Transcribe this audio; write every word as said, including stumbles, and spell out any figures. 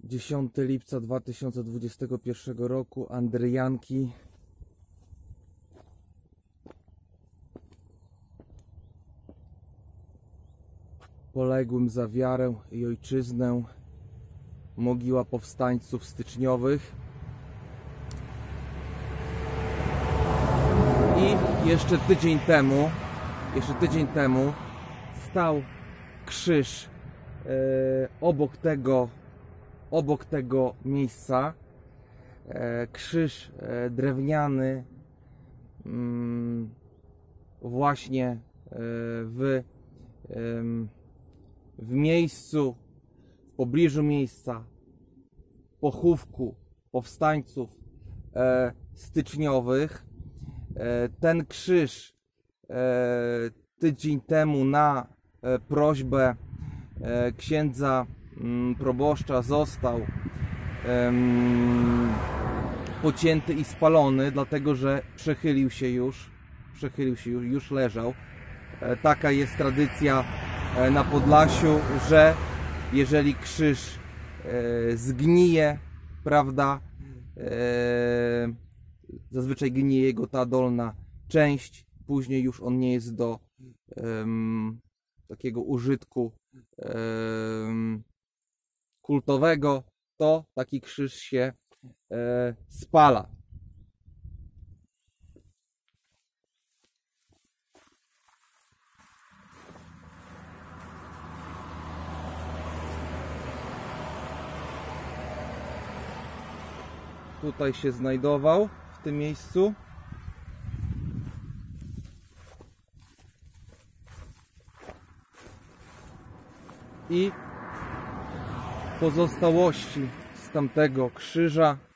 dziesiątego lipca dwa tysiące dwudziestego pierwszego roku, Andryjanki. Poległym za wiarę i ojczyznę. Mogiła powstańców styczniowych. I jeszcze tydzień temu, jeszcze tydzień temu stał krzyż e, obok tego, obok tego miejsca. E, krzyż e, drewniany, mm, właśnie e, w, e, w miejscu, w pobliżu miejsca pochówku powstańców e, styczniowych. E, ten krzyż e, tydzień temu na e, prośbę e, księdza m, proboszcza został em, pocięty i spalony, dlatego że przechylił się już, przechylił się już, już leżał. E, taka jest tradycja e, na Podlasiu, że jeżeli krzyż e, zgnije, prawda, e, zazwyczaj gnije jego ta dolna część, później już on nie jest do um, takiego użytku um, kultowego, to taki krzyż się e, spala. Tutaj się znajdował, w tym miejscu. I pozostałości z tamtego krzyża